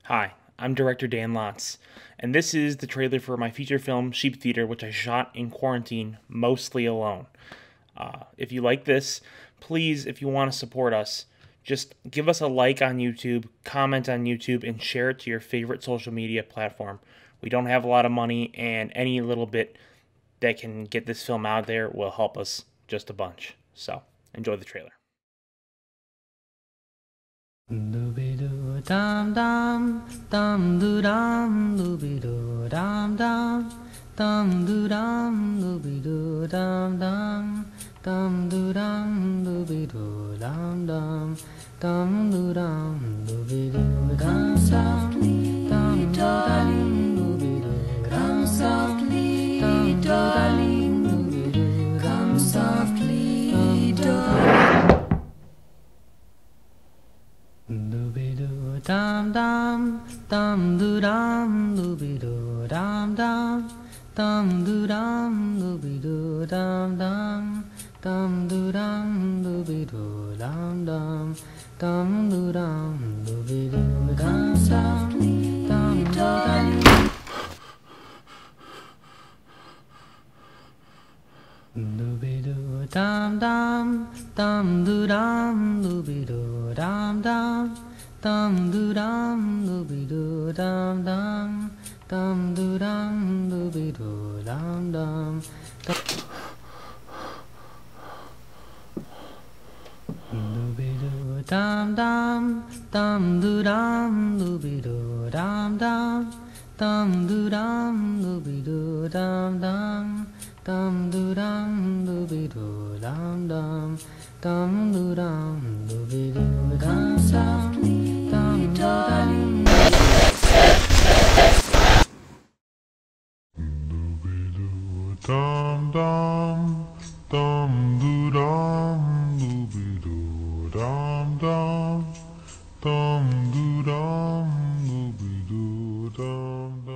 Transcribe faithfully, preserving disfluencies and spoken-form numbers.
Hi, I'm director Dan Lotz, and this is the trailer for my feature film Sheep Theater, which I shot in quarantine mostly alone. Uh, if you like this, please, if you want to support us, just give us a like on YouTube, comment on YouTube, and share it to your favorite social media platform. We don't have a lot of money, and any little bit that can get this film out there will help us just a bunch. So, enjoy the trailer. Dooby-doo dum dum, dum doo dum, dooby-doo dum dum, dum doo dum, dooby-doo dum dum, dum doo dum, dooby-doo dum dum, dum doo dum, dooby-doo dum softly, dum darling, dooby-doo dum softly, dum darling, dooby-doo dum softly, darling. Dooby-doo dum dum, dum doo dum, dooby-doo dum dum, dum doo dum, dooby-doo dum dum, dum doo dum, dooby-doo dum dum, dum doo dum, dooby-doo dum softly, dum darling. Dooby-doo dum dum, dum doo dum, dooby-doo dum dum, dum doo dum, dooby-doo dum dum, dum doo dum, dooby-doo dum dum. Dooby-doo dum dum, dum doo dum, dooby-doo dum dum, dum doo dum, dooby-doo dum dum, dum doo dum, dooby-doo dum dum, dum doo dum, dooby-doo dum softly, dum darling. Dooby-doo dum dum, dum doo dum, dooby-doo dum dum, dum doo dum, dooby-doo dum dum.